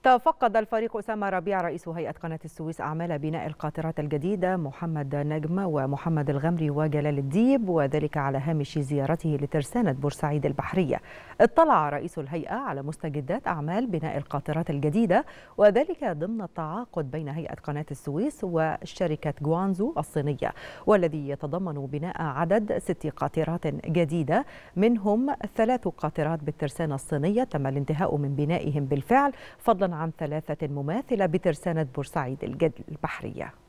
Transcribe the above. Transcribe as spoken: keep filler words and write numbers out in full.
تفقد الفريق أسامة ربيع رئيس هيئة قناة السويس أعمال بناء القاطرات الجديدة محمد نجم ومحمد الغمري وجلال الديب، وذلك على هامش زيارته لترسانة بورسعيد البحرية. اطلع رئيس الهيئة على مستجدات أعمال بناء القاطرات الجديدة، وذلك ضمن التعاقد بين هيئة قناة السويس وشركة جوانزو الصينية، والذي يتضمن بناء عدد ست قاطرات جديدة، منهم ثلاث قاطرات بالترسانة الصينية تم الانتهاء من بنائهم بالفعل، فضلا عن ثلاثة مماثلة بترسانة بورسعيد البحرية.